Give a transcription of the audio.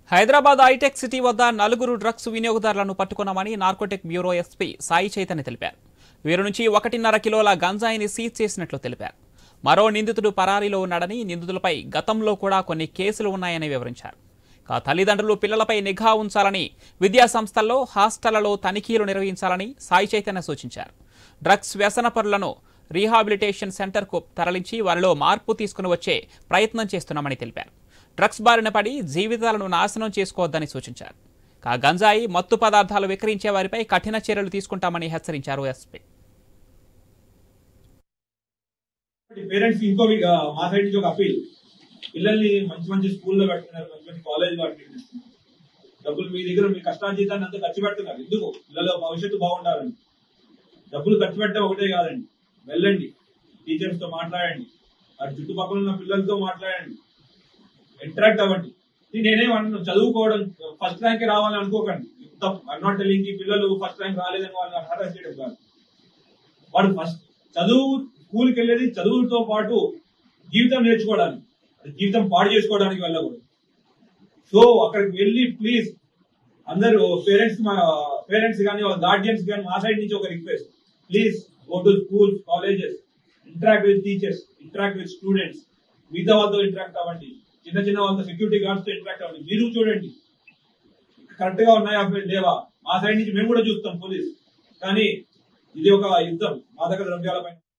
Hyderabad hitech city వద్ద నలుగురు drugs వినియోగదారులను పట్టుకున్నామని narcotic bureau SP Sai Chaitanya తెలిపారు. వీరి నుంచి 1.5 కిలోల గంజాయిని సీజ్ చేసినట్లు తెలిపారు. మరో నిందితుడు పరారీలో ఉన్నాడని, నిందితులపై గతంలో కూడా కొన్ని కేసులు ఉన్నాయని వివరించారు. తల్లిదండ్రులు పిల్లలపై నిఘా ఉంచాలని, విద్యా సంస్థల్లో, హాస్టళ్లలో తనిఖీలు నిర్వహించాలని సాయి చైతన్య సూచించారు. డ్రగ్స్ వ్యసనపరులను రీహాబిలిటేషన్ సెంటర్కు తరలించి వారిలో మార్పు తీసుకుని వచ్చే ప్రయత్నం చేస్తున్నామని తెలిపారు. డ్రగ్స్ బారిన పడి జీవితాలను నాశనం చేసుకోవద్దని సూచించారు. గంజాయి, మత్తు పదార్థాలు విక్రయించే వారిపై కఠిన చర్యలు తీసుకుంటామని హెచ్చరించారు ఎస్పీ. పేరెంట్స్ ఇంకో మా సైడ్ నుంచి ఒక అపీల్, పిల్లల్ని మంచి మంచి స్కూల్లో పెడుతున్నారు, మంచి మంచి కాలేజ్ అడ్మిషన్ ఇస్తున్నారు. డబ్బులు మీ దగ్గర మీ కష్టార్జితాన్ని అంతా ఖర్చు పెడుతున్నారు. ఎందుకు? పిల్లల భవిష్యత్తు బాగుండాలని. డబ్బులు ఖర్చు పెట్టడం ఒకటే కాదండి, వెళ్ళండి, టీచర్స్ తో మాట్లాడండి, అటు చుట్టుపక్కల ఉన్న పిల్లలతో మాట్లాడండి, ఇంటరాక్ట్ అవ్వండి. నేనేమన్నా చదువుకోవడం ఫస్ట్ ర్యాంక్ రావాలని అనుకోకండి. ఐఎమ్ నాట్ టెల్లింగ్ కి పిల్లలు ఫస్ట్ ర్యాంక్ రాలేదని వాళ్ళని హరాస్ చేయడం కాదు. వాడు ఫస్ట్ చదువు, స్కూల్కి వెళ్ళేది చదువుతో పాటు జీవితం నేర్చుకోవడానికి, జీవితం పాడు చేసుకోవడానికి వెళ్ళకూడదు. సో అక్కడికి వెళ్ళి ప్లీజ్ అందరూ పేరెంట్స్ కానీ వాళ్ళ గార్డియన్స్ కానీ మా సైడ్ నుంచి ఒక request, please go to schools, colleges, interact with teachers, interact with students, మిగతా వాళ్ళతో ఇంటరాక్ట్ అవ్వండి, చిన్న వాళ్ళతో సెక్యూరిటీ గార్డ్స్ తో ఇంటరాక్ట్ అవ్వండి. మీరు చూడండి కరెక్ట్ గా ఉన్నాయా లేవా. మా సైడ్ నుంచి మేము కూడా చూస్తాం పోలీస్, కానీ ఇది ఒక యుద్ధం మాదక ద్రవ్యాలపైన.